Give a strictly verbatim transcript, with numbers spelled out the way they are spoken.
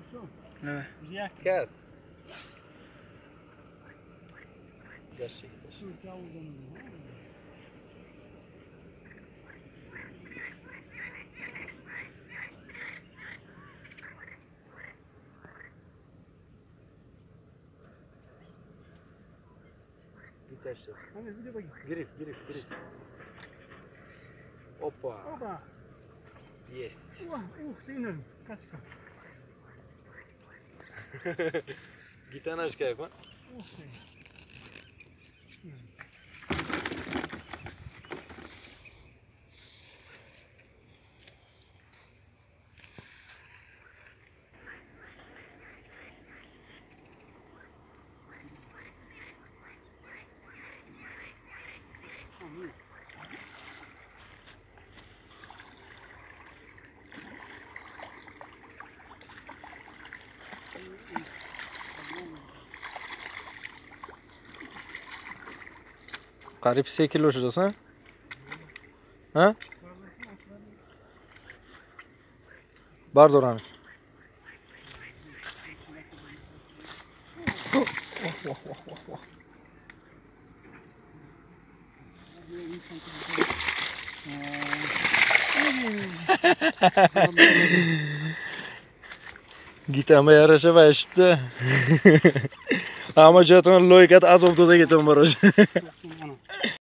نه کرد گشتی Gitashti. Ana video bagi. Grip, grip, grip. Опа. Opa. Есть. Wah, uh, tinen. Kaçka. Гитанашка япа. Ух ты. قریب سه کیلو شده است ها؟ بردارن گیتم یارشه باشته اما جاتون لوی کت از افتاده گیتم براش